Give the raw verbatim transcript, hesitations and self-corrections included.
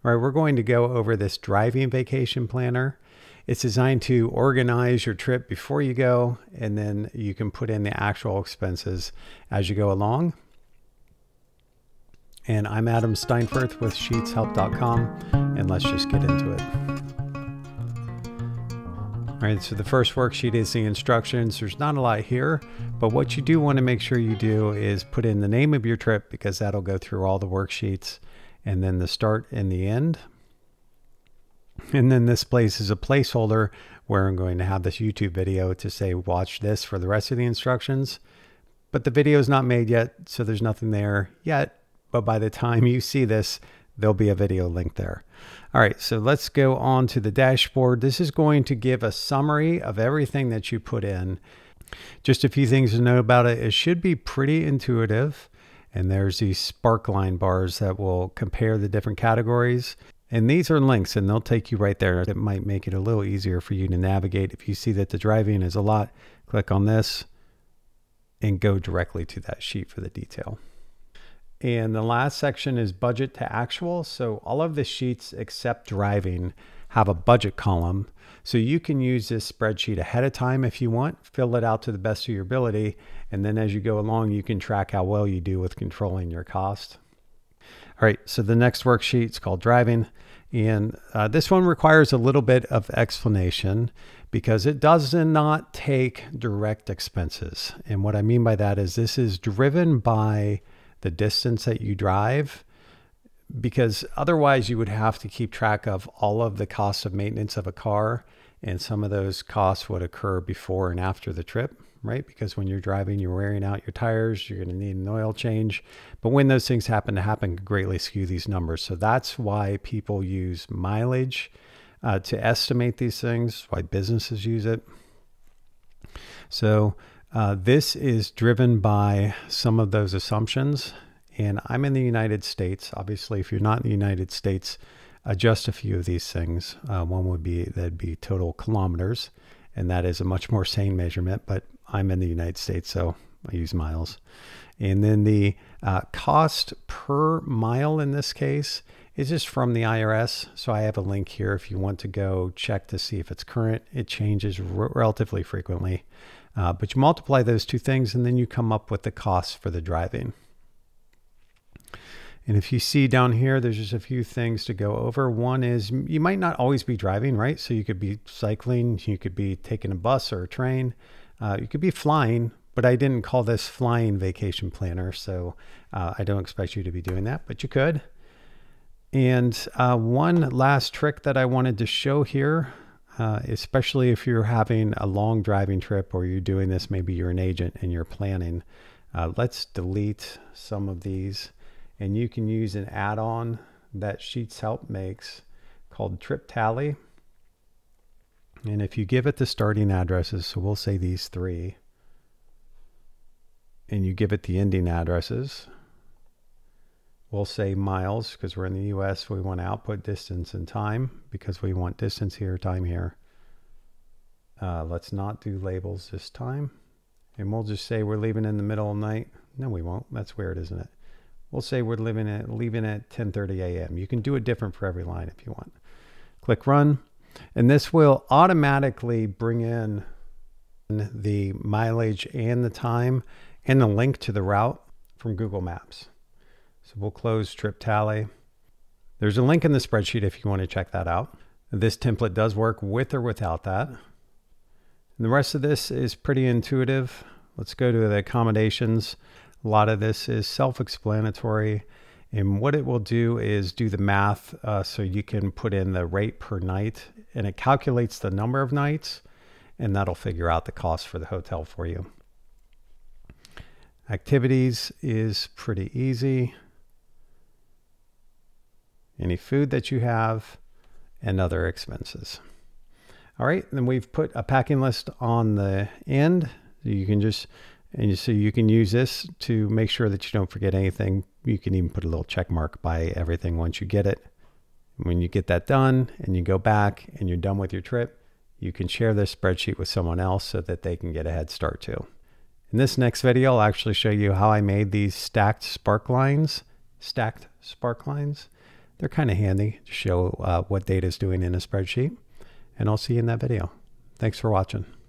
All right, we're going to go over this driving vacation planner. It's designed to organize your trip before you go, and then you can put in the actual expenses as you go along. And I'm Adam Steinfurth with sheets help dot com, and let's just get into it. All right, so the first worksheet is the instructions. There's not a lot here, but what you do want to make sure you do is put in the name of your trip, because that'll go through all the worksheets, and then the start and the end. And then this place is a placeholder where I'm going to have this YouTube video to say, watch this for the rest of the instructions. But the video is not made yet, so there's nothing there yet. But by the time you see this, there'll be a video link there. All right, so let's go on to the dashboard. This is going to give a summary of everything that you put in. Just a few things to know about it. It should be pretty intuitive. And there's these sparkline bars that will compare the different categories. And these are links, and they'll take you right there. It might make it a little easier for you to navigate. If you see that the driving is a lot, click on this and go directly to that sheet for the detail. And the last section is budget to actual. So all of the sheets except driving have a budget column. So you can use this spreadsheet ahead of time if you want, fill it out to the best of your ability. And then as you go along, you can track how well you do with controlling your cost. All right, so the next worksheet is called driving. And uh, this one requires a little bit of explanation because it does not take direct expenses. And what I mean by that is this is driven by the distance that you drive, because otherwise you would have to keep track of all of the costs of maintenance of a car. And some of those costs would occur before and after the trip, right? Because when you're driving, you're wearing out your tires, you're going to need an oil change. But when those things happen to happen, can greatly skew these numbers. So that's why people use mileage uh, to estimate these things, why businesses use it. So uh, this is driven by some of those assumptions. And I'm in the United States. Obviously, if you're not in the United States, adjust a few of these things. Uh, one would be, that'd be total kilometers. And that is a much more sane measurement, but I'm in the United States, so I use miles. And then the uh, cost per mile in this case is just from the I R S. So I have a link here if you want to go check to see if it's current. It changes r relatively frequently, uh, but you multiply those two things and then you come up with the cost for the driving. And if you see down here, there's just a few things to go over. One is you might not always be driving, right? So you could be cycling, you could be taking a bus or a train, uh, you could be flying, but I didn't call this flying vacation planner. So uh, I don't expect you to be doing that, but you could. And uh, one last trick that I wanted to show here, uh, especially if you're having a long driving trip or you're doing this, maybe you're an agent and you're planning. Uh, let's delete some of these. And you can use an add-on that Sheets Help makes called Trip Tally. And if you give it the starting addresses, so we'll say these three, and you give it the ending addresses, we'll say miles, because we're in the U S, we want to output distance and time, because we want distance here, time here. Uh, let's not do labels this time. And we'll just say we're leaving in the middle of the night. No, we won't. That's weird, isn't it? We'll say we're leaving at, leaving at ten thirty a m You can do it different for every line if you want. Click run, and this will automatically bring in the mileage and the time and the link to the route from Google Maps. So we'll close Trip Tally. There's a link in the spreadsheet if you want to check that out. This template does work with or without that. And the rest of this is pretty intuitive. Let's go to the accommodations. A lot of this is self-explanatory, and what it will do is do the math uh, so you can put in the rate per night, and it calculates the number of nights, and that'll figure out the cost for the hotel for you. Activities is pretty easy. Any food that you have and other expenses. All right, then we've put a packing list on the end. You can just And so you can use this to make sure that you don't forget anything. You can even put a little check mark by everything once you get it. When you get that done and you go back and you're done with your trip, you can share this spreadsheet with someone else so that they can get a head start too. In this next video, I'll actually show you how I made these stacked spark lines, stacked spark lines. they're kind of handy to show uh, what data is doing in a spreadsheet. And I'll see you in that video. Thanks for watching.